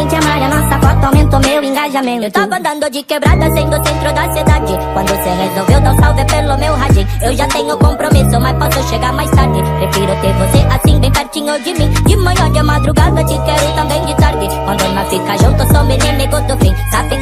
gente amar a nossa foto aumentou meu engajamento. Eu tava andando de quebrada sendo o centro da cidade, quando cê resolveu dar um salve pelo meu radinho. Eu já tenho compromisso, mas posso chegar mais tarde. Prefiro ter você assim bem pertinho de mim. De manhã, de madrugada, te quero também de tarde. Quando nós fica junto, sou menino do fim. Sabe